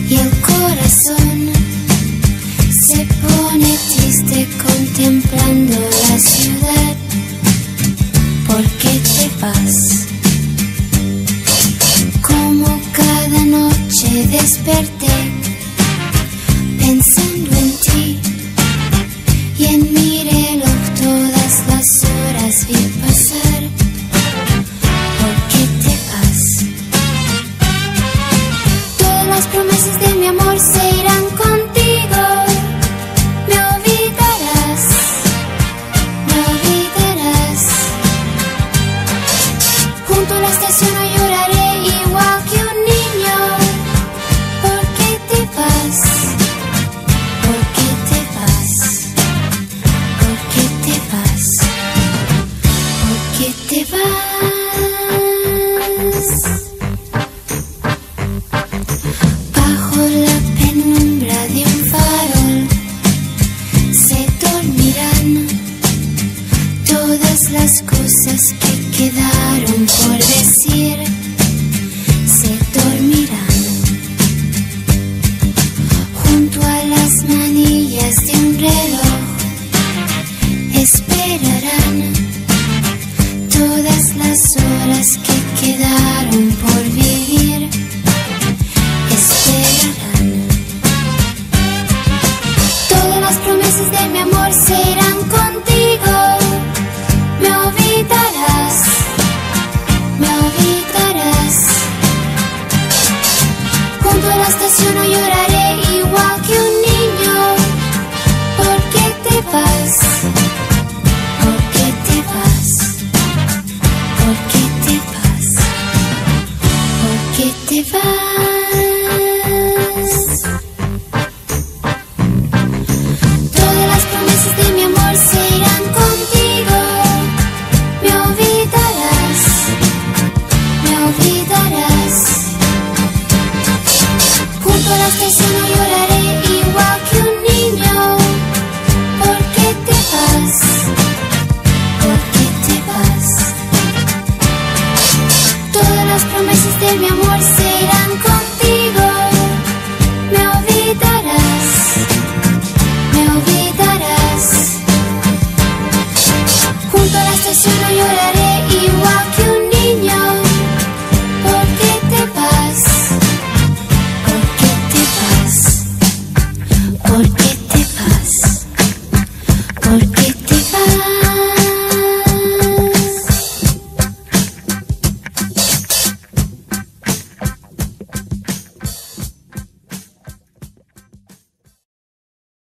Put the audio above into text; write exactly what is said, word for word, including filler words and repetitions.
y el corazón se pone triste contemplando la ciudad. ¿Por qué te vas? Como cada noche desperté pensando en ti y en mi reloj todas las horas vi pasar. ¿Por qué te vas? Todas las promesas de mi amor se irán contigo. Me olvidarás, me olvidarás. Junto a la estación no lloraré igual que un niño. ¿Por qué te vas? ¿Por qué te vas? ¿Por qué te vas? ¿Por qué te vas? Bajo la penumbra de un farol se dormirán todas las cosas que quedaron por decir. Se dormirán junto a las manillas de un reloj. Esperarán todas las horas que quedaron por vivir. Esperarán. Todas las promesas de mi amor se irán contigo. Me olvidarás, me olvidarás. Junto a la estación no lloraré igual que un niño. ¿Por qué te vas? ¿Por qué te vas? ¿Por qué te vas? ¿Por qué te vas?